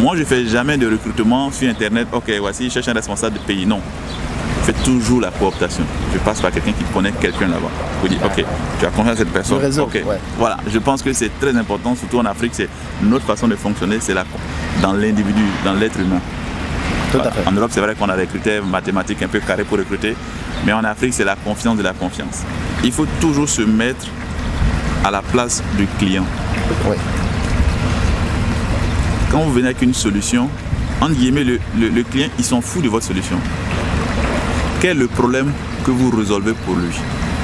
Moi, je ne fais jamais de recrutement sur Internet. Ok, voici, je cherche un responsable de pays. Non. Je fais toujours la cooptation. Je passe par quelqu'un qui connaît quelqu'un là-bas. Je dis, ok, tu as confiance à cette personne. Le réseau, ok. Ouais. Voilà, je pense que c'est très important, surtout en Afrique. C'est notre façon de fonctionner, c'est dans l'individu, dans l'être humain. Tout à fait. En Europe, c'est vrai qu'on a des critères mathématiques un peu carrés pour recruter. Mais en Afrique, c'est la confiance de la confiance. Il faut toujours se mettre à la place du client. Oui. Quand vous venez avec une solution, entre guillemets, le client, il s'en fout de votre solution. Quel est le problème que vous résolvez pour lui?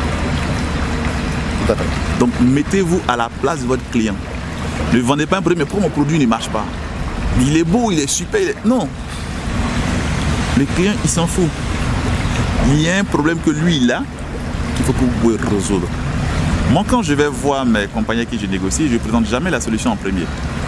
Tout à fait. Donc, mettez-vous à la place de votre client. Ne vendez pas un produit, mais pour mon produit ne marche pas. Il est beau, il est super. Non. Le client, il s'en fout. Il y a un problème que lui, il a, qu'il faut que vous pouvez résoudre. Moi, quand je vais voir mes compagnies avec qui je négocie, je ne présente jamais la solution en premier.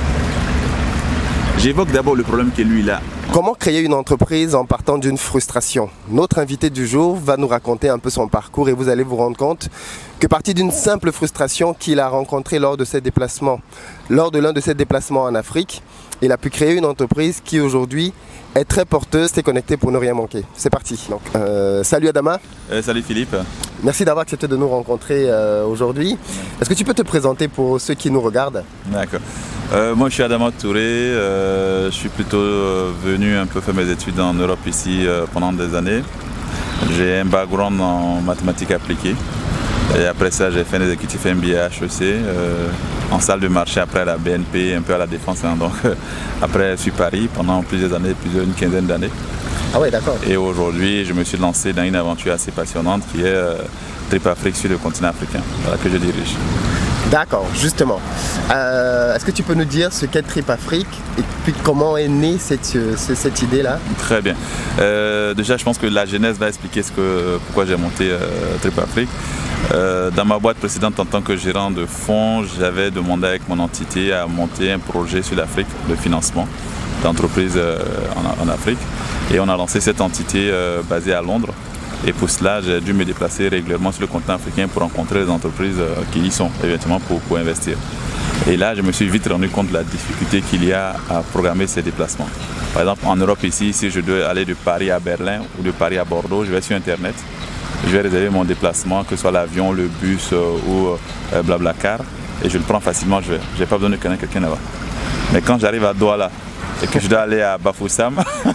J'évoque d'abord le problème que lui, il a. Comment créer une entreprise en partant d'une frustration? Notre invité du jour va nous raconter un peu son parcours et vous allez vous rendre compte que parti d'une simple frustration qu'il a rencontrée lors de ses déplacements, lors de l'un de ses déplacements en Afrique, il a pu créer une entreprise qui aujourd'hui est très porteuse et connectée pour ne rien manquer. C'est parti. Donc, salut Adama. Salut Philippe. Merci d'avoir accepté de nous rencontrer aujourd'hui. Est-ce que tu peux te présenter pour ceux qui nous regardent? D'accord. Moi je suis Adama Touré, je suis plutôt venu un peu faire mes études en Europe ici pendant des années. J'ai un background en mathématiques appliquées et après ça j'ai fait des exécutifs MBA à HEC, en salle de marché après à la BNP, un peu à la Défense. Hein, donc après je suis Paris pendant plusieurs années, une quinzaine d'années. Ah ouais, d'accord. Et aujourd'hui je me suis lancé dans une aventure assez passionnante qui est Trip Afrique sur le continent africain, voilà, que je dirige. D'accord, justement. Est-ce que tu peux nous dire ce qu'est Trip Afrique et puis comment est née cette idée-là? Très bien. Déjà, je pense que la genèse va expliquer pourquoi j'ai monté Trip Afrique. Dans ma boîte précédente, en tant que gérant de fonds, j'avais demandé avec mon entité à monter un projet sur l'Afrique de financement d'entreprises en Afrique. Et on a lancé cette entité basée à Londres. Et pour cela, j'ai dû me déplacer régulièrement sur le continent africain pour rencontrer les entreprises qui y sont, éventuellement pour investir. Et là, je me suis vite rendu compte de la difficulté qu'il y a à programmer ces déplacements. Par exemple, en Europe ici, si je dois aller de Paris à Berlin ou de Paris à Bordeaux, je vais sur Internet, je vais réserver mon déplacement, que ce soit l'avion, le bus ou Blablacar, et je le prends facilement, je n'ai pas besoin de connaître quelqu'un là-bas. Mais quand j'arrive à Douala, et que je dois aller à Bafoussam,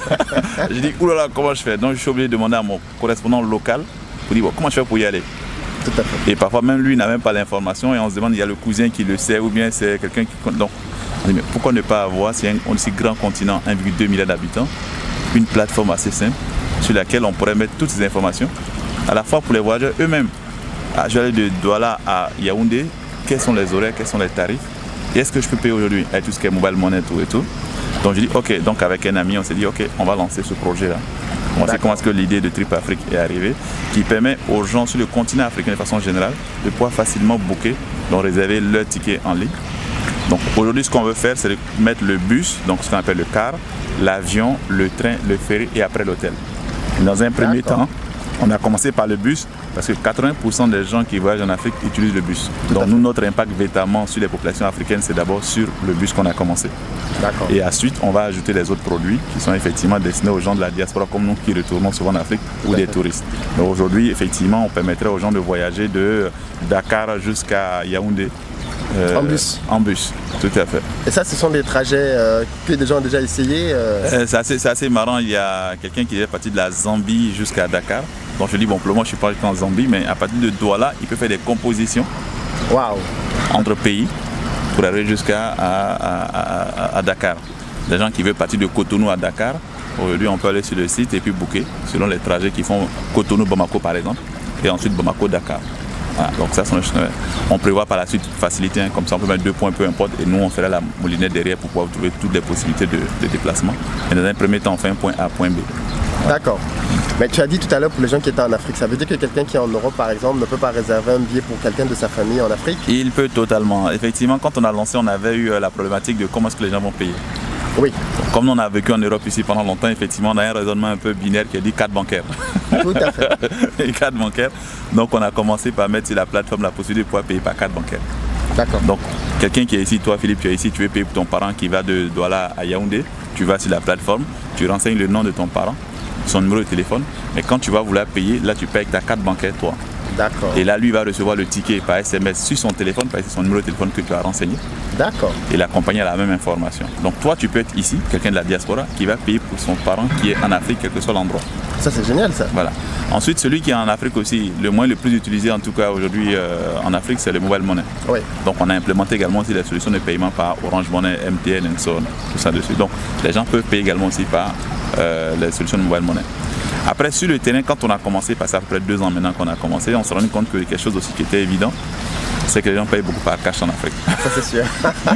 je dis oulala, comment je fais? Donc je suis obligé de demander à mon correspondant local pour dire bon, comment je fais pour y aller. Tout à fait. Et parfois même lui n'a même pas l'information et on se demande il y a le cousin qui le sait ou bien c'est quelqu'un qui... Donc on dit mais pourquoi ne pas avoir, c'est un aussi grand continent, 1,2 milliard d'habitants, une plateforme assez simple sur laquelle on pourrait mettre toutes ces informations, à la fois pour les voyageurs eux-mêmes. Je vais aller de Douala à Yaoundé, quels sont les horaires, quels sont les tarifs, et est-ce que je peux payer aujourd'hui avec tout ce qui est mobile money et tout. Donc je dis ok, donc avec un ami on s'est dit ok, on va lancer ce projet-là. On sait comment est-ce que l'idée de Trip Afrique est arrivée, qui permet aux gens sur le continent africain de façon générale de pouvoir facilement booker, donc réserver leur ticket en ligne. Donc aujourd'hui ce qu'on veut faire c'est de mettre le bus, donc ce qu'on appelle le car, l'avion, le train, le ferry et après l'hôtel. Dans un premier temps, on a commencé par le bus parce que 80% des gens qui voyagent en Afrique utilisent le bus. Donc nous, notre impact véritablement sur les populations africaines, c'est d'abord sur le bus qu'on a commencé. Et ensuite, on va ajouter les autres produits qui sont effectivement destinés aux gens de la diaspora comme nous qui retournons souvent en Afrique ou des touristes. Donc aujourd'hui, effectivement, on permettrait aux gens de voyager de Dakar jusqu'à Yaoundé. En bus, tout à fait. Et ça, ce sont des trajets que des gens ont déjà essayé C'est assez marrant, il y a quelqu'un qui est parti de la Zambie jusqu'à Dakar. Donc je dis, bon, pour le moment, je ne suis pas en Zambie, mais à partir de Douala, il peut faire des compositions entre pays pour arriver jusqu'à Dakar. Des gens qui veulent partir de Cotonou à Dakar, aujourd'hui, on peut aller sur le site et puis booker selon les trajets qui font Cotonou-Bamako, par exemple, et ensuite Bamako-Dakar. Voilà, donc ça, on prévoit par la suite faciliter, hein, comme ça on peut mettre 2 points, peu importe, et nous on fera la moulinette derrière pour pouvoir trouver toutes les possibilités de déplacement. Et dans un premier temps, on fait un point A, point B. Voilà. D'accord. Mais tu as dit tout à l'heure pour les gens qui étaient en Afrique, ça veut dire que quelqu'un qui est en Europe par exemple ne peut pas réserver un billet pour quelqu'un de sa famille en Afrique? Il peut totalement. Effectivement, quand on a lancé, on avait eu la problématique de comment est-ce que les gens vont payer. Oui. Comme on a vécu en Europe ici pendant longtemps, effectivement, on a un raisonnement un peu binaire qui a dit carte bancaire. Tout à fait. Et carte bancaire. Donc on a commencé par mettre sur la plateforme la possibilité de pouvoir payer par carte bancaire. D'accord. Donc Quelqu'un qui est ici, toi Philippe, tu es ici, tu veux payer pour ton parent qui va de Douala à Yaoundé, tu vas sur la plateforme, tu renseignes le nom de ton parent, son numéro de téléphone, mais quand tu vas vouloir payer, là tu payes avec ta carte bancaire toi. D'accord. Et là lui va recevoir le ticket par SMS sur son téléphone, parce que c'est son numéro de téléphone que tu as renseigné. D'accord. Et la compagnie a la même information. Donc toi tu peux être ici, quelqu'un de la diaspora, qui va payer pour son parent qui est en Afrique, quel que soit l'endroit. Ça c'est génial ça. Voilà. Ensuite, celui qui est en Afrique aussi, le moyen le plus utilisé en tout cas aujourd'hui en Afrique, c'est le mobile money. Oui. Donc on a implémenté également aussi des solutions de paiement par Orange Money, MTN et so on, tout ça dessus. Donc les gens peuvent payer également aussi par les solutions de mobile money. Après, sur le terrain, quand on a commencé, parce que ça fait à peu près 2 ans maintenant qu'on a commencé, on s'est rendu compte que quelque chose aussi qui était évident, c'est que les gens payent beaucoup par cash en Afrique. Ça c'est sûr.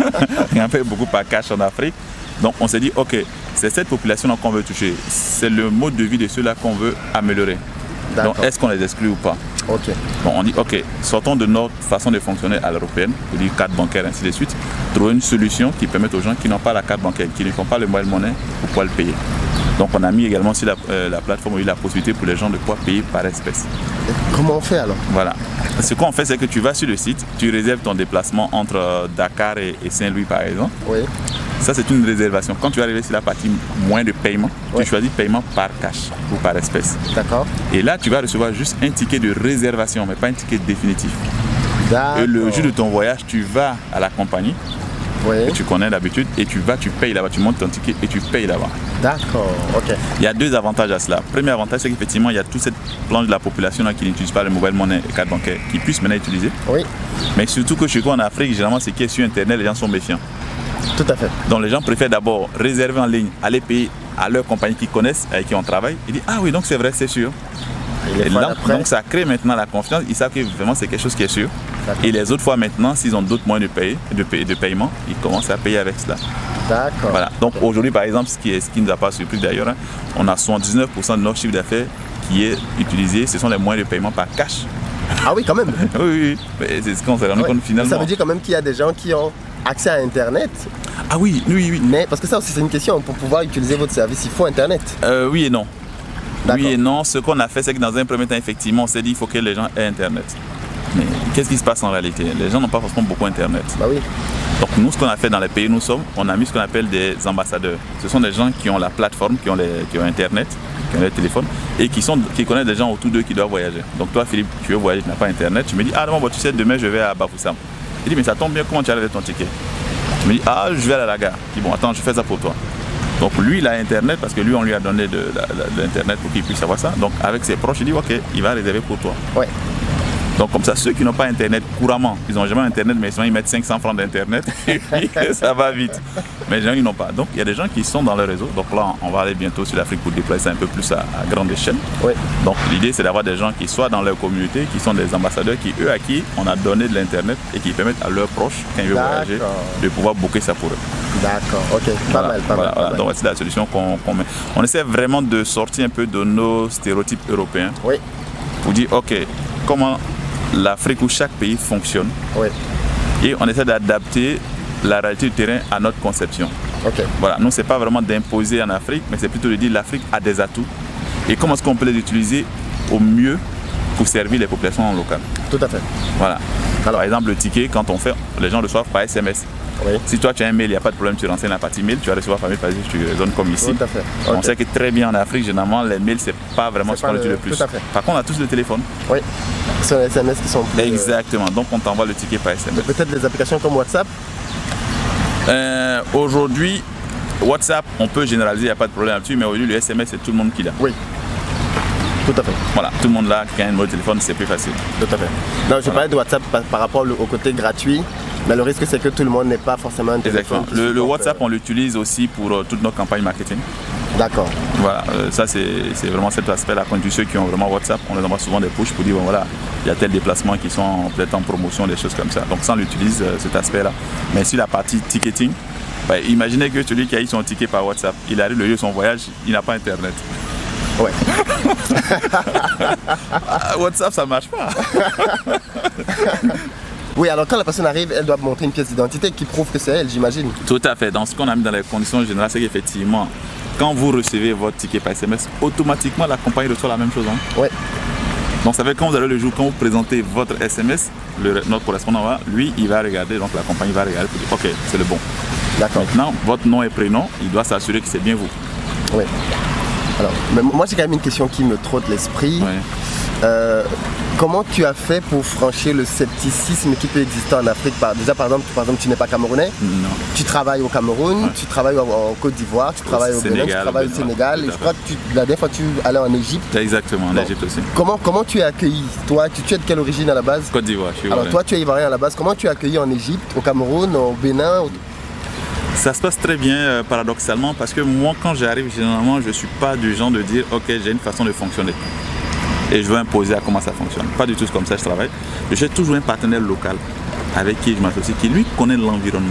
Les gens payent beaucoup par cash en Afrique. Donc on s'est dit, ok, c'est cette population-là qu'on veut toucher. C'est le mode de vie de ceux-là qu'on veut améliorer. Donc est-ce qu'on les exclut ou pas? Ok. Bon, on dit, ok, sortons de notre façon de fonctionner à l'européenne, c'est-à-dire carte bancaire, ainsi de suite, trouver une solution qui permette aux gens qui n'ont pas la carte bancaire, qui ne font pas le mobile money, pour pouvoir le payer. Donc on a mis également sur la plateforme la possibilité pour les gens de pouvoir payer par espèce. Et comment on fait alors? Voilà. Ce qu'on fait, c'est que tu vas sur le site, tu réserves ton déplacement entre Dakar et Saint-Louis par exemple. Oui. Ça c'est une réservation. Quand tu vas arriver sur la partie moins de paiement, oui, tu choisis paiement par cash ou par espèce. D'accord. Et là tu vas recevoir juste un ticket de réservation, mais pas un ticket définitif. D'accord. Et le jour de ton voyage, tu vas à la compagnie, oui, que tu connais d'habitude, et tu payes là-bas, tu montes ton ticket et tu payes là-bas. D'accord, ok. Il y a 2 avantages à cela. Premier avantage, c'est qu'effectivement, il y a toute cette planche de la population là, qui n'utilise pas le mobile money et carte bancaire, qui puisse maintenant utiliser. Oui. Mais surtout que chez nous en Afrique, généralement, ce qui est sur Internet, les gens sont méfiants. Tout à fait. Donc les gens préfèrent d'abord réserver en ligne, aller payer à leur compagnie qu'ils connaissent, avec qui on travaille, et dire, ah oui, donc c'est vrai, c'est sûr. Et là, donc ça crée maintenant la confiance, ils savent que vraiment c'est quelque chose qui est sûr. Et les autres fois maintenant, s'ils ont d'autres moyens de paiement, ils commencent à payer avec cela. D'accord. Voilà. Donc aujourd'hui par exemple, ce qui ne nous a pas surpris d'ailleurs, hein, on a 79% de notre chiffre d'affaires qui est utilisé, ce sont les moyens de paiement par cash. Ah oui, quand même. Oui, c'est ce qu'on s'est rendu compte finalement. Ça veut dire quand même qu'il y a des gens qui ont accès à Internet. Ah oui. Mais parce que ça aussi c'est une question, pour pouvoir utiliser votre service, il faut Internet. Oui et non. Oui et non. Ce qu'on a fait, c'est que dans un premier temps, effectivement, on s'est dit qu'il faut que les gens aient Internet. Mais qu'est-ce qui se passe en réalité? Les gens n'ont pas forcément beaucoup Internet. Bah oui. Donc nous, ce qu'on a fait dans les pays où nous sommes, on a mis ce qu'on appelle des ambassadeurs. Ce sont des gens qui ont la plateforme, qui ont Internet, qui ont les téléphones et qui connaissent des gens autour d'eux qui doivent voyager. Donc toi, Philippe, tu veux voyager, tu n'as pas Internet, tu me dis, ah non, bon, tu sais, demain je vais à Bafoussam. Il dit, mais ça tombe bien, comment tu as avec ton ticket? Tu me dis, ah, je vais à la gare. Je dis, bon, attends, je fais ça pour toi. Donc lui, il a Internet parce que lui, on lui a donné de l'Internet pour qu'il puisse avoir ça. Donc avec ses proches, il dit, ok, il va réserver pour toi. Ouais. Donc comme ça, ceux qui n'ont pas Internet couramment, ils n'ont jamais Internet, mais souvent ils mettent 500 francs d'Internet et puis ça va vite. Mais les gens, ils n'ont pas. Donc il y a des gens qui sont dans le réseau. Donc là, on va aller bientôt sur l'Afrique pour déployer ça un peu plus à grande échelle. Oui. Donc l'idée, c'est d'avoir des gens qui soient dans leur communauté, qui sont des ambassadeurs, à qui on a donné de l'Internet et qui permettent à leurs proches, quand ils veulent voyager, de pouvoir booker ça pour eux. D'accord, ok, pas mal. Donc c'est la solution qu'on met. On essaie vraiment de sortir un peu de nos stéréotypes européens. Oui. Pour dire, ok, comment l'Afrique ou chaque pays fonctionne. Oui. Et on essaie d'adapter la réalité du terrain à notre conception. Ok. Voilà, nous c'est pas vraiment d'imposer en Afrique, mais c'est plutôt de dire l'Afrique a des atouts et comment est-ce qu'on peut les utiliser au mieux pour servir les populations locales. Tout à fait. Voilà. Alors, par exemple, le ticket, quand on fait, les gens le reçoivent par SMS. Oui. Si toi tu as un mail, il n'y a pas de problème, tu renseignes la partie mail, tu vas recevoir par mail, tu raisonnes comme ici. Tout à fait. On sait que très bien en Afrique, généralement, les mails, c'est pas vraiment ce qu'on utilise le plus. Tout à fait. Par contre, on a tous le téléphone. Oui. Ce sont les SMS qui sont plus... Exactement. Donc, on t'envoie le ticket par SMS. Peut-être des applications comme WhatsApp. Aujourd'hui, WhatsApp, on peut généraliser, il n'y a pas de problème là-dessus, mais aujourd'hui, le SMS, c'est tout le monde qui l'a. Oui. Tout à fait. Voilà, tout le monde là, qui a un numéro de téléphone, c'est plus facile. Tout à fait. Non, je parlais de WhatsApp par rapport au côté gratuit, mais le risque c'est que tout le monde n'ait pas forcément un téléphone. Exactement. Le WhatsApp, on l'utilise aussi pour toutes nos campagnes marketing. D'accord. Voilà, ça c'est vraiment cet aspect-là. Quand ceux qui ont vraiment WhatsApp, on les envoie souvent des push pour dire, bon voilà, il y a tel déplacement qui sont peut-être en promotion, des choses comme ça. Donc ça, on utilise cet aspect-là. Mais sur la partie ticketing, imaginez que celui qui a eu son ticket par WhatsApp, il arrive le lieu de son voyage, il n'a pas Internet. Ouais. WhatsApp, ça marche pas. Oui, alors quand la personne arrive, elle doit montrer une pièce d'identité qui prouve que c'est elle, j'imagine. Tout à fait. Dans ce qu'on a mis dans les conditions générales, c'est qu'effectivement, quand vous recevez votre ticket par SMS, automatiquement la compagnie reçoit la même chose. Hein. Oui. Donc ça fait quand vous allez le jour, quand vous présentez votre SMS, notre correspondant va, lui, il va regarder, donc la compagnie va regarder pour dire ok, c'est le bon. D'accord. Maintenant, votre nom et prénom, il doit s'assurer que c'est bien vous. Oui. Alors, mais moi j'ai quand même une question qui me trotte l'esprit. Oui. Comment tu as fait pour franchir le scepticisme qui peut exister en Afrique? Déjà par exemple tu n'es pas camerounais, Non. tu travailles au Cameroun, Ouais. tu travailles en Côte d'Ivoire, tu travailles au Bénin, tu travailles au Sénégal, et je crois que la dernière fois tu allais en Égypte. Exactement, en Bon. Égypte aussi. Comment tu es accueilli? Toi, tu es de quelle origine à la base? Côte d'Ivoire, je suis Alors ivoirien. toi tu es ivoirien à la base, comment tu es accueilli en Égypte, au Cameroun, au Bénin? Ça se passe très bien paradoxalement parce que moi quand j'arrive généralement je ne suis pas du genre de dire ok j'ai une façon de fonctionner et je veux imposer à comment ça fonctionne. Pas du tout comme ça je travaille. J'ai toujours un partenaire local avec qui je m'associe qui lui connaît l'environnement.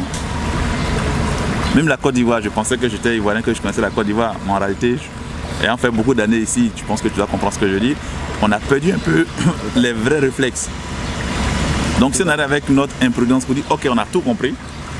Même la Côte d'Ivoire, je pensais que j'étais ivoirien, que je connaissais la Côte d'Ivoire, mais en réalité, ayant fait beaucoup d'années ici, je pense que tu dois comprendre ce que je dis, on a perdu un peu les vrais réflexes. Donc si on arrive avec notre imprudence pour dire ok on a tout compris,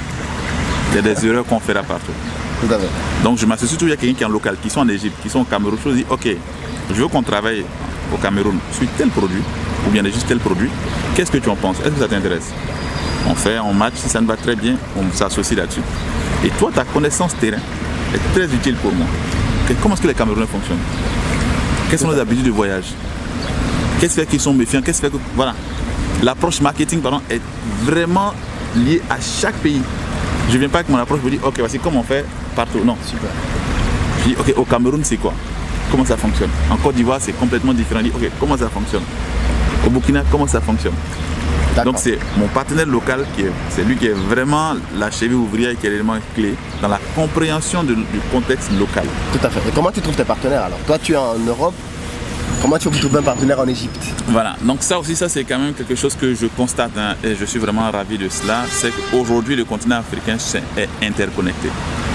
il y a des erreurs qu'on fera partout. Tout à fait. Donc je m'associe toujours avec quelqu'un qui est en local, qui sont en Égypte, qui sont au Cameroun. Je dis ok, je veux qu'on travaille au Cameroun sur tel produit, ou bien juste tel produit. Qu'est-ce que tu en penses? Est-ce que ça t'intéresse? On fait, on match, si ça me va très bien, on s'associe là-dessus. Et toi, ta connaissance terrain est très utile pour moi. Comment est-ce que les Camerounais fonctionnent? Quelles sont les habitudes de voyage? Qu'est-ce qui fait qu'ils sont méfiants? Qu'est-ce qui fait que... Voilà. L'approche marketing, pardon, est vraiment liée à chaque pays. Je ne viens pas avec mon approche, je vous dis, ok, voici comment on fait partout. Non. Super. Je dis, ok, au Cameroun, c'est quoi? Comment ça fonctionne? En Côte d'Ivoire, c'est complètement différent. Je dis, ok, comment ça fonctionne? Au Burkina, comment ça fonctionne? Donc c'est mon partenaire local, c'est lui qui est vraiment la cheville ouvrière et qui est l'élément clé dans la compréhension du contexte local. Tout à fait. Et comment tu trouves tes partenaires alors? Toi tu es en Europe, comment tu trouves un partenaire en Égypte? Voilà, donc ça aussi, ça c'est quand même quelque chose que je constate hein, et je suis vraiment ravi de cela, c'est qu'aujourd'hui le continent africain est interconnecté.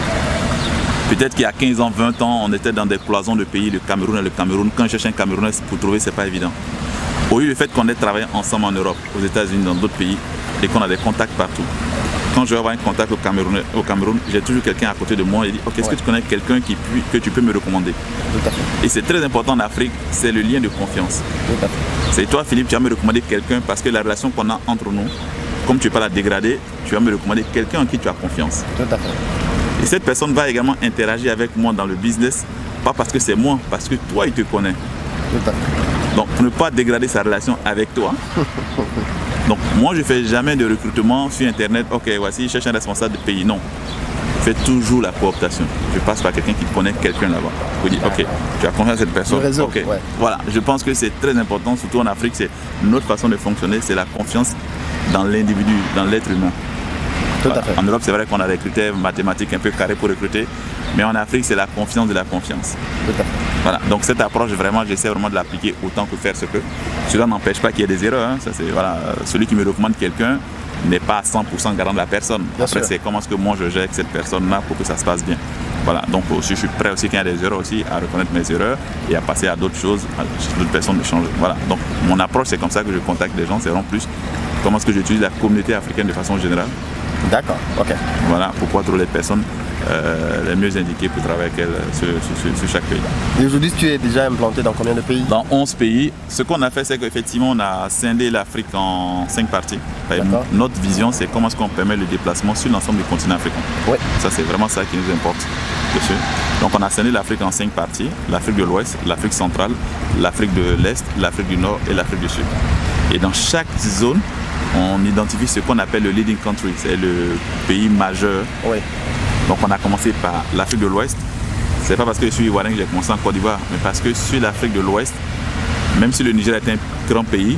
Peut-être qu'il y a 15 ans, 20 ans, on était dans des cloisons de pays, le Cameroun et le Cameroun. Quand je cherche un Camerounais pour trouver, c'est pas évident. Au lieu du fait qu'on ait travaillé ensemble en Europe, aux États-Unis, dans d'autres pays, et qu'on a des contacts partout. Quand je vais avoir un contact au Cameroun, j'ai toujours quelqu'un à côté de moi et dit ok, est-ce que tu connais quelqu'un que tu peux me recommander? Tout à fait. Et c'est très important en Afrique, c'est le lien de confiance. Tout à fait. C'est toi Philippe, tu vas me recommander quelqu'un parce que la relation qu'on a entre nous, comme tu ne peux pas la dégrader, tu vas me recommander quelqu'un en qui tu as confiance. Tout à fait. Et cette personne va également interagir avec moi dans le business, pas parce que c'est moi, parce que toi il te connaît. Tout à fait. Donc pour ne pas dégrader sa relation avec toi. Donc moi je ne fais jamais de recrutement sur internet, ok voici, je cherche un responsable de pays. Non. Je fais toujours la cooptation. Je passe par quelqu'un qui connaît quelqu'un là-bas. Je dis ok, tu as confiance à cette personne. Le réseau, ok. Ouais. Voilà, je pense que c'est très important, surtout en Afrique, c'est notre façon de fonctionner, c'est la confiance dans l'individu, dans l'être humain. Tout à fait. En Europe, c'est vrai qu'on a des critères mathématiques un peu carrés pour recruter, mais en Afrique, c'est la confiance de la confiance. Tout à fait. Voilà, donc cette approche, vraiment, j'essaie vraiment de l'appliquer autant que faire ce que. Cela n'empêche pas qu'il y ait des erreurs. Hein. Ça, c'est, voilà, celui qui me recommande quelqu'un n'est pas à 100% garant de la personne. Bien Après, sûr. c'est comment est-ce que moi je gère avec cette personne-là pour que ça se passe bien. Voilà, donc aussi, je suis prêt aussi quand il y a des erreurs aussi à reconnaître mes erreurs et à passer à d'autres choses, à d'autres personnes de changer. Voilà, donc mon approche, c'est comme ça que je contacte les gens, c'est vraiment plus comment est-ce que j'utilise la communauté africaine de façon générale. D'accord, ok. Voilà, pourquoi trouver les personnes les mieux indiquées pour travailler avec elles sur chaque pays. Et aujourd'hui, tu es déjà implanté dans combien de pays? Dans 11 pays. Ce qu'on a fait, c'est qu'effectivement, on a scindé l'Afrique en 5 parties. D'accord. Notre vision, c'est comment est-ce qu'on permet le déplacement sur l'ensemble du continent africain. Oui. Ça, c'est vraiment ça qui nous importe dessus. Donc, on a scindé l'Afrique en 5 parties. L'Afrique de l'Ouest, l'Afrique centrale, l'Afrique de l'Est, l'Afrique du Nord et l'Afrique du Sud. Et dans chaque zone, on identifie ce qu'on appelle le leading country. C'est le pays majeur. Oui. Donc on a commencé par l'Afrique de l'Ouest. C'est pas parce que je suis ivoirien que j'ai commencé en Côte d'Ivoire, mais parce que sur l'Afrique de l'Ouest, même si le Niger est un grand pays,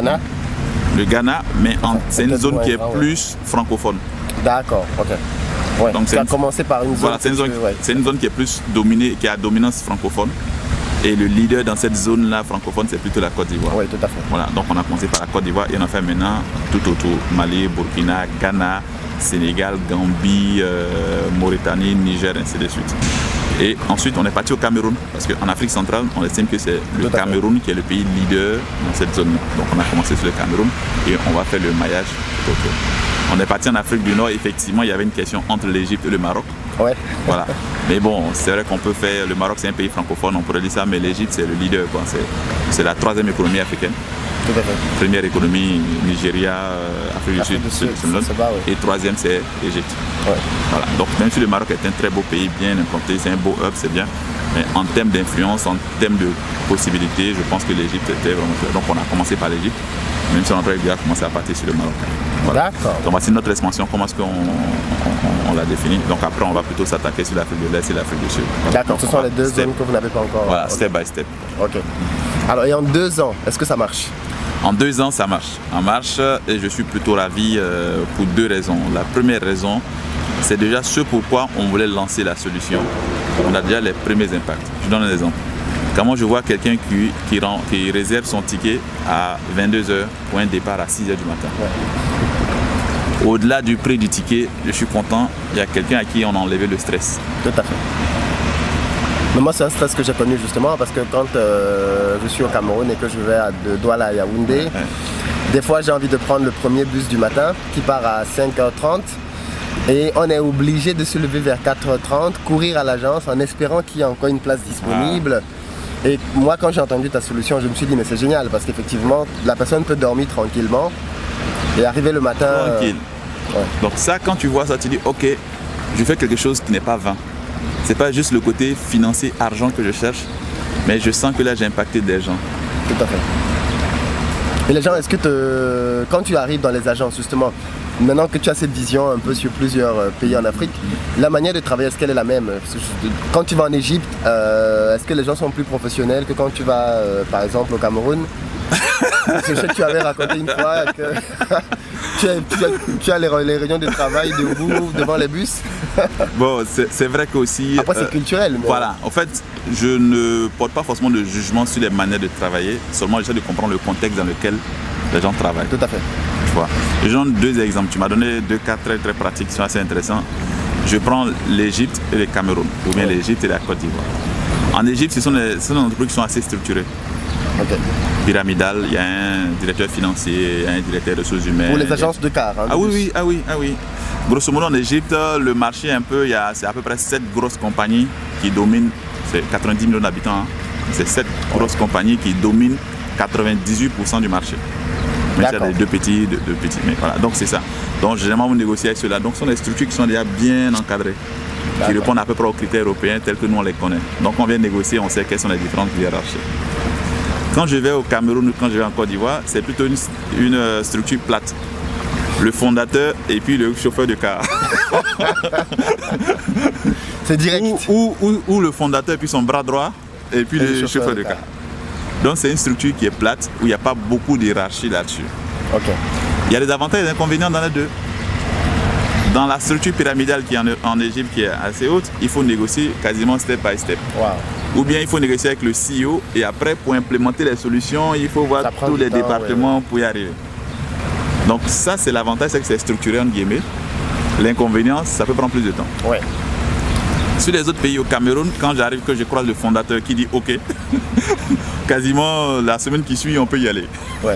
Le Ghana, mais c'est une zone qui est plus francophone. D'accord, ok. Ouais. Donc tu as commencé par une zone. Voilà, c'est une zone qui est plus dominée, qui a dominance francophone. Et le leader dans cette zone-là francophone, c'est plutôt la Côte d'Ivoire. Oui, tout à fait. Voilà, donc on a commencé par la Côte d'Ivoire et on a fait maintenant tout autour. Mali, Burkina, Ghana, Sénégal, Gambie, Mauritanie, Niger, ainsi de suite. Et ensuite, on est parti au Cameroun, parce qu'en Afrique centrale, on estime que c'est le Cameroun qui est le pays leader dans cette zone-là. Donc on a commencé sur le Cameroun et on va faire le maillage tout autour. On est parti en Afrique du Nord, effectivement, il y avait une question entre l'Égypte et le Maroc. Ouais. Voilà. Mais bon, c'est vrai qu'on peut faire. Le Maroc, c'est un pays francophone, on pourrait dire ça, mais l'Égypte, c'est le leader. C'est la troisième économie africaine. Tout à fait. Première économie, Nigeria, Afrique du Sud, et troisième, c'est l'Égypte. Ouais. Voilà. Donc, même si le Maroc est un très beau pays, bien implanté, c'est un beau hub, c'est bien. Mais en termes d'influence, en termes de possibilités, je pense que l'Égypte était vraiment. Donc, on a commencé par l'Égypte, même si on aurait déjà commencé à partir sur le Maroc. Voilà. D'accord. Donc, voici notre expansion, comment est-ce qu'on l'a définie. Donc, après, on va plutôt s'attaquer sur l'Afrique de l'Est et l'Afrique du Sud. D'accord, ce sont les deux zones que vous n'avez pas encore. Voilà, step by step. Ok. Alors, et en 2 ans, est-ce que ça marche? En 2 ans, ça marche. Ça marche et je suis plutôt ravi pour 2 raisons. La première raison, c'est déjà ce pourquoi on voulait lancer la solution. On a déjà les premiers impacts. Je donne un exemple. Quand moi je vois quelqu'un qui réserve son ticket à 22h pour un départ à 6h du matin. Ouais. Au-delà du prix du ticket, je suis content. Il y a quelqu'un à qui on a enlevé le stress. Tout à fait. Mais moi, c'est un stress que j'ai connu justement parce que quand je suis au Cameroun et que je vais de Douala à Yaoundé, des fois j'ai envie de prendre le premier bus du matin qui part à 5h30 et on est obligé de se lever vers 4h30, courir à l'agence en espérant qu'il y ait encore une place disponible. Et moi, quand j'ai entendu ta solution, je me suis dit mais c'est génial parce qu'effectivement, la personne peut dormir tranquillement et arriver le matin. Tranquille. Donc ça, quand tu vois ça, tu dis ok, je fais quelque chose qui n'est pas vain. C'est pas juste le côté financier, argent que je cherche, mais je sens que là j'ai impacté des gens. Tout à fait. Et les gens, est-ce que quand tu arrives dans les agences justement, maintenant que tu as cette vision un peu sur plusieurs pays en Afrique, la manière de travailler, est-ce qu'elle est la même? Quand tu vas en Égypte, est-ce que les gens sont plus professionnels que quand tu vas par exemple au Cameroun? Je sais que tu avais raconté une fois que tu as les réunions de travail debout devant les bus. Bon, c'est vrai qu'aussi... Après, c'est culturel. Mais... Voilà, en fait, je ne porte pas forcément de jugement sur les manières de travailler, seulement j'essaie de comprendre le contexte dans lequel les gens travaillent. Tout à fait. Tu vois. Je donne 2 exemples. Tu m'as donné 2 cas très très pratiques qui sont assez intéressants. Je prends l'Égypte et le Cameroun, ou bien l'Égypte et la Côte d'Ivoire. En Égypte, ce sont des entreprises qui sont assez structurées. Okay. Pyramidal, il y a un directeur financier, il y a un directeur de ressources humaines. Pour les agences de car. Hein, oui. Grosso modo, en Égypte, le marché c'est à peu près 7 grosses compagnies qui dominent, c'est 90 millions d'habitants. Hein. C'est 7 grosses compagnies qui dominent 98% du marché. Mais il y a des deux petits, mais voilà, donc c'est ça. Donc généralement, vous négociez avec ceux-là. Donc ce sont des structures qui sont déjà bien encadrées, qui répondent à peu près aux critères européens tels que nous on les connaît. Donc on vient négocier, on sait quelles sont les différentes hiérarchies. Quand je vais au Cameroun ou quand je vais en Côte d'Ivoire, c'est plutôt une structure plate. Le fondateur et puis le chauffeur de car. C'est direct. Ou le fondateur et puis son bras droit et puis le chauffeur de car. Donc c'est une structure qui est plate où il n'y a pas beaucoup de hiérarchie là-dessus. Okay. Il y a des avantages et des inconvénients dans les deux. Dans la structure pyramidale qui est en Égypte qui est assez haute, il faut négocier quasiment step by step. Wow. Ou bien il faut négocier avec le CEO et après pour implémenter les solutions, il faut voir tous les départements pour y arriver. Donc ça c'est l'avantage, c'est que c'est structuré en guillemets. L'inconvénient, ça peut prendre plus de temps. Ouais. Sur les autres pays, au Cameroun, quand j'arrive, que je croise le fondateur qui dit OK, quasiment la semaine qui suit, on peut y aller. Ouais.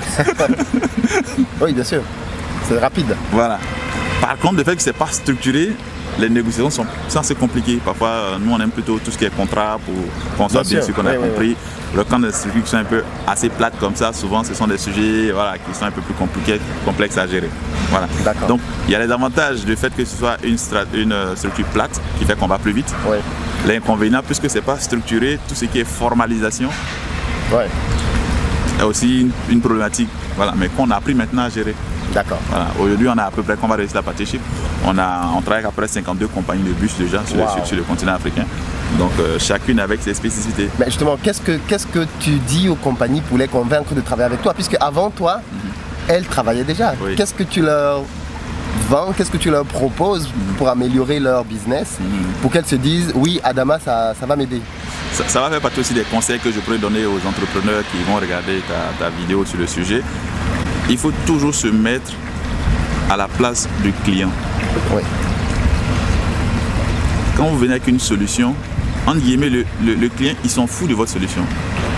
Oui, bien sûr. C'est rapide. Voilà. Par contre, le fait que ce n'est pas structuré, les négociations sont assez compliquées. Parfois, nous, on aime plutôt tout ce qui est contrat pour qu'on soit bien sûr qu'on a compris. Oui. Quand les structures sont un peu assez plates comme ça, souvent, ce sont des sujets qui sont un peu plus compliqués, complexes à gérer. Voilà. Donc, il y a les avantages du fait que ce soit une structure plate qui fait qu'on va plus vite. Oui. L'inconvénient, puisque ce n'est pas structuré, tout ce qui est formalisation, il y a aussi une problématique, mais qu'on a appris maintenant à gérer. D'accord. Voilà. Aujourd'hui, on a à peu près, qu'on va réussir la partnership, on travaille après 52 compagnies de bus déjà sur le continent africain. Donc chacune avec ses spécificités. Mais justement, qu'est-ce que tu dis aux compagnies pour les convaincre de travailler avec toi? Puisque avant toi, elles travaillaient déjà. Oui. Qu'est-ce que tu leur vends, qu'est-ce que tu leur proposes pour améliorer leur business, pour qu'elles se disent oui, Adama, ça va m'aider? Ça va faire partie aussi des conseils que je pourrais donner aux entrepreneurs qui vont regarder ta vidéo sur le sujet. Il faut toujours se mettre à la place du client. Oui. Quand vous venez avec une solution, entre guillemets, le client, il s'en fout de votre solution.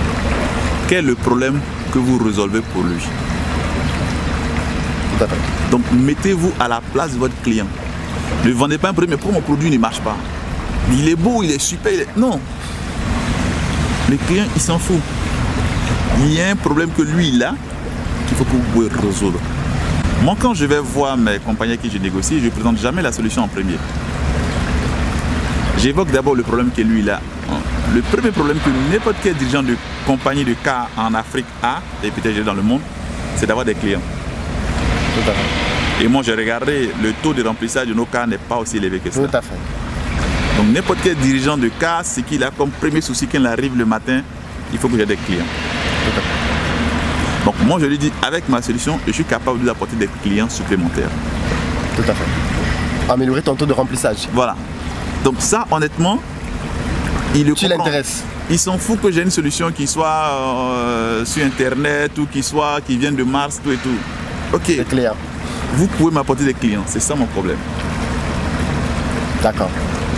Quel est le problème que vous résolvez pour lui? Tout à fait. Donc mettez-vous à la place de votre client. Ne vendez pas un produit, mais pourquoi mon produit ne marche pas? Il est beau, il est super, non. Le client, il s'en fout. Il y a un problème que lui, il a, qu'il faut que vous pouvez résoudre. Moi, quand je vais voir mes compagnies avec qui je négocie, je ne présente jamais la solution en premier. J'évoque d'abord le problème que lui, il a. Le premier problème que n'importe quel dirigeant de compagnie de car en Afrique a, et peut-être dans le monde, c'est d'avoir des clients. Tout à fait. Et moi, j'ai regardé, le taux de remplissage de nos cars n'est pas aussi élevé que ça. Tout à fait. Donc n'importe quel dirigeant de car, c'est qu'il a comme premier souci quand il arrive le matin, il faut que j'ai des clients. Tout à fait. Donc moi, je lui dis, avec ma solution, je suis capable de lui apporter des clients supplémentaires. Tout à fait. Améliorer ton taux de remplissage. Voilà. Donc ça, honnêtement, il le Tu comprend. l'intéresses. Ils s'en foutent que j'ai une solution qui soit sur Internet ou qui vienne de Mars, tout et tout. Ok, C'est clair. vous pouvez m'apporter des clients, c'est ça mon problème. D'accord.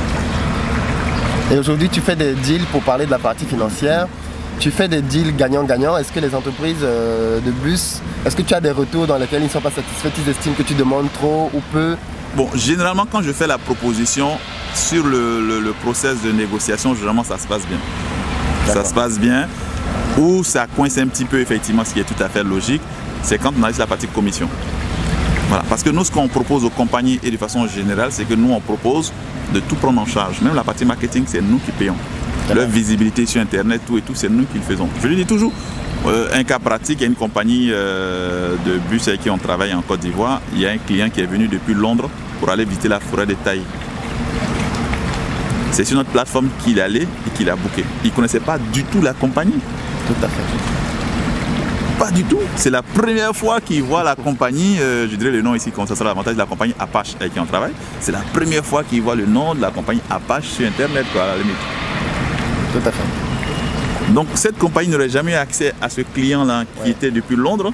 Et aujourd'hui, tu fais des deals pour parler de la partie financière. Tu fais des deals gagnant-gagnant. Est-ce que les entreprises de bus, est-ce que tu as des retours dans lesquels ils ne sont pas satisfaits, ils estiment que tu demandes trop ou peu? Bon, généralement, quand je fais la proposition sur le process de négociation, généralement, ça se passe bien. Ça se passe bien. Où ça coince un petit peu, effectivement, ce qui est tout à fait logique, c'est quand on arrive à la partie commission. Voilà. Parce que nous, ce qu'on propose aux compagnies et de façon générale, c'est que nous, on propose de tout prendre en charge. Même la partie marketing, c'est nous qui payons. Leur visibilité sur Internet, tout et tout, c'est nous qui le faisons. Je lui dis toujours, un cas pratique, il y a une compagnie de bus avec qui on travaille en Côte d'Ivoire. Il y a un client qui est venu depuis Londres pour aller visiter la forêt de Taï. C'est sur notre plateforme qu'il allait et qu'il a booké. Il ne connaissait pas du tout la compagnie. Tout à fait. Pas du tout. C'est la première fois qu'il voit la compagnie, je dirais le nom ici, comme ça sera l'avantage de la compagnie Apache avec qui on travaille. C'est la première fois qu'il voit le nom de la compagnie Apache sur Internet, quoi, à la limite. Tout à fait. Donc cette compagnie n'aurait jamais eu accès à ce client-là qui était depuis Londres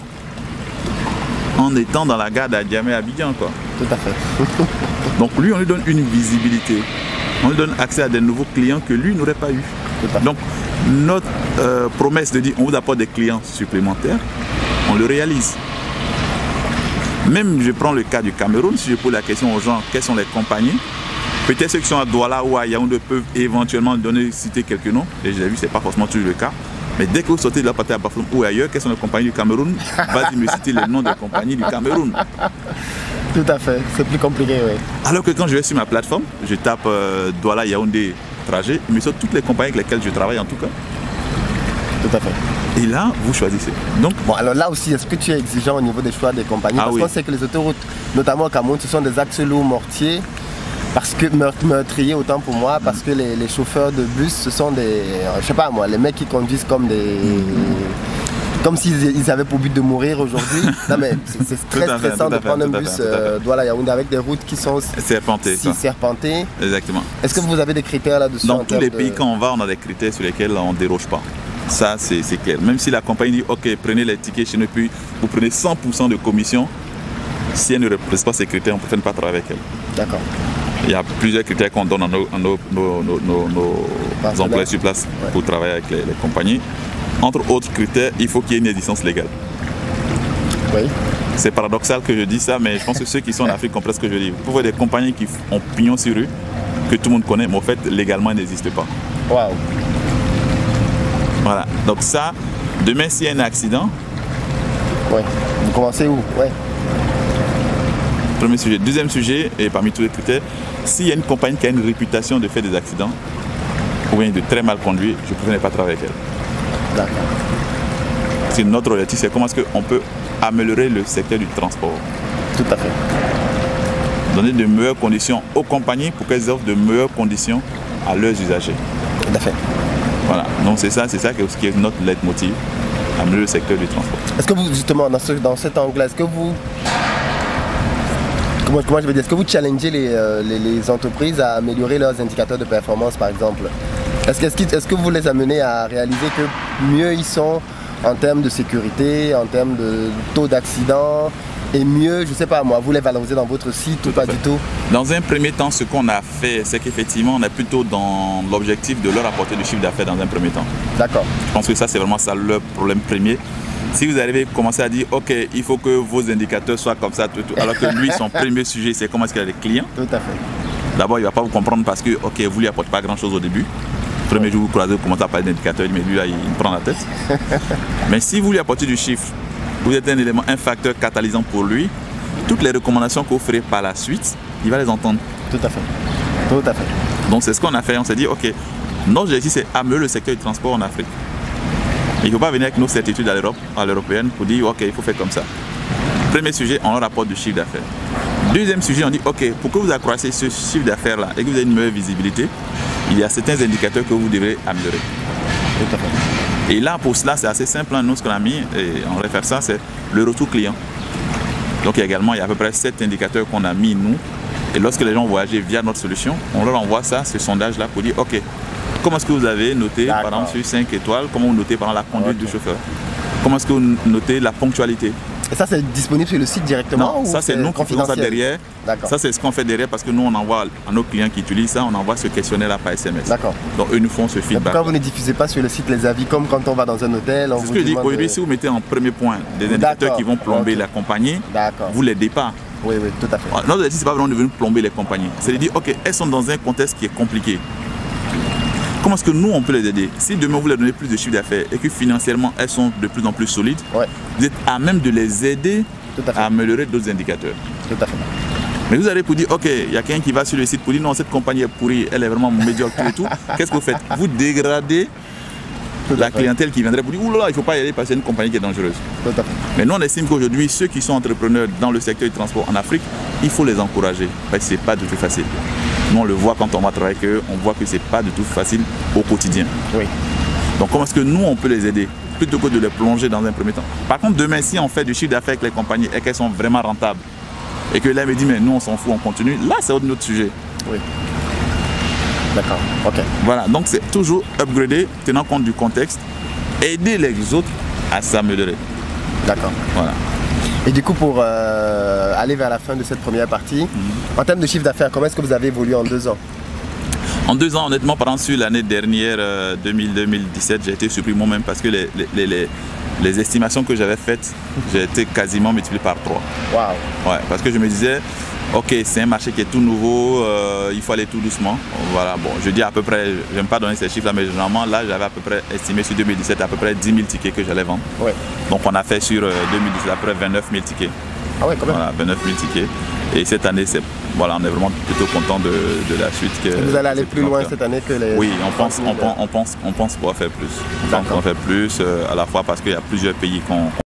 en étant dans la gare d'Adjamé à Abidjan, quoi. Tout à fait. Donc lui, on lui donne une visibilité. On lui donne accès à des nouveaux clients que lui n'aurait pas eu. Donc notre promesse de dire on vous apporte des clients supplémentaires, on le réalise. Même je prends le cas du Cameroun, si je pose la question aux gens, quelles sont les compagnies, peut-être ceux qui sont à Douala ou à Yaoundé peuvent éventuellement citer quelques noms, et j'ai vu, ce n'est pas forcément toujours le cas. Mais dès que vous sortez de la partie à Bafouloum ou ailleurs, quelles sont les compagnies du Cameroun, vas-y me citer les noms des compagnies du Cameroun. Tout à fait, c'est plus compliqué, oui. Alors que quand je vais sur ma plateforme, je tape Douala, Yaoundé, trajet, il me sort toutes les compagnies avec lesquelles je travaille en tout cas. Tout à fait. Et là, vous choisissez. Donc, bon, alors là aussi, est-ce que tu es exigeant au niveau des choix des compagnies? Parce qu'on sait que les autoroutes, notamment au Cameroun, ce sont des axes lourds mortiers, parce que meurtriers autant pour moi, parce que les chauffeurs de bus, ce sont des, je sais pas moi, les mecs qui conduisent comme des... Comme s'ils avaient pour but de mourir aujourd'hui. Non mais c'est très stressant de prendre un bus Douala Yaoundé avec des routes qui sont serpentées. Exactement. Est-ce que vous avez des critères là-dessus? Dans tous les pays, quand on va, on a des critères sur lesquels on ne déroge pas. Ça, c'est clair. Même si la compagnie dit, ok, prenez les tickets chez nous, puis vous prenez 100% de commission, si elle ne respecte pas ces critères, on ne peut pas travailler avec elle. D'accord. Il y a plusieurs critères qu'on donne à nos employés sur place pour travailler avec les compagnies. Entre autres critères, il faut qu'il y ait une existence légale. Oui. C'est paradoxal que je dis ça, mais je pense que ceux qui sont en Afrique comprennent ce que je dis. Vous pouvez des compagnies qui ont pignon sur eux, que tout le monde connaît, mais en fait, légalement, elles n'existent pas. Waouh. Voilà. Donc ça, demain, s'il y a un accident... Oui. Vous commencez où? Oui. Premier sujet. Deuxième sujet, et parmi tous les critères, s'il y a une compagnie qui a une réputation de faire des accidents, ou bien de très mal conduire, je ne préfère pas travailler avec elle. D'accord. C'est notre objectif, c'est comment est-ce qu'on peut améliorer le secteur du transport. Tout à fait. Donner de meilleures conditions aux compagnies pour qu'elles offrent de meilleures conditions à leurs usagers. Tout à fait. Voilà, donc c'est ça qui est notre leitmotiv, améliorer le secteur du transport. Est-ce que vous, justement, dans cet angle, est-ce que vous... Comment je vais dire? Est-ce que vous challengez les entreprises à améliorer leurs indicateurs de performance, par exemple? Est-ce que vous les amenez à réaliser que mieux ils sont en termes de sécurité, en termes de taux d'accident, et mieux, je ne sais pas moi, vous les valorisez dans votre site ou pas du tout? Dans un premier temps, ce qu'on a fait, c'est qu'effectivement, on est plutôt dans l'objectif de leur apporter du chiffre d'affaires dans un premier temps. D'accord. Je pense que ça, c'est vraiment ça leur problème premier. Si vous arrivez à commencer à dire, ok, il faut que vos indicateurs soient comme ça, alors que lui, son premier sujet, c'est comment est-ce qu'il a des clients. Tout à fait. D'abord, il ne va pas vous comprendre parce que, ok, vous ne lui apportez pas grand-chose au début. Premier jour, vous croisez, vous commencez à parler d'indicateurs, mais lui, là, il me prend la tête. Mais si vous lui apportez du chiffre, vous êtes un élément, un facteur catalysant pour lui, toutes les recommandations que vous ferez par la suite, il va les entendre. Tout à fait. Tout à fait. Donc, c'est ce qu'on a fait. On s'est dit, ok, notre objectif, c'est améliorer le secteur du transport en Afrique. Il ne faut pas venir avec nos certitudes à l'européenne pour dire, ok, il faut faire comme ça. Premier sujet, on leur apporte du chiffre d'affaires. Deuxième sujet, on dit, ok, pour que vous accroissez ce chiffre d'affaires-là et que vous ayez une meilleure visibilité, il y a certains indicateurs que vous devrez améliorer. Tout à fait. Et là, pour cela, c'est assez simple. Nous, ce qu'on a mis, et on va faire ça, c'est le retour client. Donc également, il y a à peu près 7 indicateurs qu'on a mis, nous. Et lorsque les gens voyagent via notre solution, on leur envoie ça, ce sondage-là, pour dire, ok, comment est-ce que vous avez noté, par exemple, sur 5 étoiles, comment vous notez, par exemple, la conduite du chauffeur? Comment est-ce que vous notez la ponctualité? Et ça, c'est disponible sur le site directement? Non, ça c'est nous qui faisons ça derrière. Ça c'est ce qu'on fait derrière parce que nous on envoie à nos clients qui utilisent ça, on envoie ce questionnaire-là par SMS. D'accord. Donc eux nous font ce feedback. Pourquoi vous ne diffusez pas sur le site les avis comme quand on va dans un hôtel? C'est ce que je dis, aujourd'hui si vous mettez en premier point des indicateurs qui vont plomber la compagnie, vous ne l'aidez pas. Oui, oui, tout à fait. Notre objectif, ce n'est pas vraiment de venir plomber les compagnies. C'est de dire, ok, elles sont dans un contexte qui est compliqué. Comment est-ce que nous, on peut les aider? Si demain, vous leur donnez plus de chiffre d'affaires et que financièrement, elles sont de plus en plus solides, vous êtes à même de les aider à améliorer d'autres indicateurs. Tout à fait. Mais vous allez pour dire, ok, il y a quelqu'un qui va sur le site pour dire, non, cette compagnie est pourrie, elle est vraiment médiocre et tout. Qu'est-ce que vous faites? Vous dégradez la clientèle qui viendrait pour dire, oulala, il ne faut pas y aller parce que c'est une compagnie qui est dangereuse. Tout à fait. Mais nous, on estime qu'aujourd'hui, ceux qui sont entrepreneurs dans le secteur du transport en Afrique, il faut les encourager parce que ce n'est pas du tout facile. Nous, on le voit quand on va travailler avec eux, on voit que ce n'est pas du tout facile au quotidien. Oui. Donc, comment est-ce que nous, on peut les aider plutôt que de les plonger dans un premier temps? Par contre, demain, si on fait du chiffre d'affaires avec les compagnies et qu'elles sont vraiment rentables, et que là, me dit, mais nous, on s'en fout, on continue, là, c'est un autre sujet. Oui. D'accord, ok. Voilà, donc c'est toujours upgrader, tenant compte du contexte, aider les autres à s'améliorer. D'accord. Voilà. Et du coup, pour aller vers la fin de cette première partie, en termes de chiffre d'affaires, comment est-ce que vous avez évolué en 2 ans? En 2 ans, honnêtement, par exemple, sur l'année dernière, 2017, j'ai été surpris moi-même parce que les estimations que j'avais faites, j'ai été quasiment multiplié par 3. Waouh. Ouais, parce que je me disais, ok, c'est un marché qui est tout nouveau, il faut aller tout doucement. Voilà, bon, je dis à peu près, je n'aime pas donner ces chiffres-là, mais généralement, là, j'avais à peu près estimé sur 2017 à peu près 10 000 tickets que j'allais vendre. Ouais. Donc, on a fait sur 2017 à peu près 29 000 tickets. Ah ouais, quand même. Voilà, 29 000 tickets. Et cette année, voilà, on est vraiment plutôt content de la suite. Et vous allez aller plus loin cette année que les... Oui, on pense pouvoir faire plus. On pense pouvoir faire plus, à la fois parce qu'il y a plusieurs pays qu'on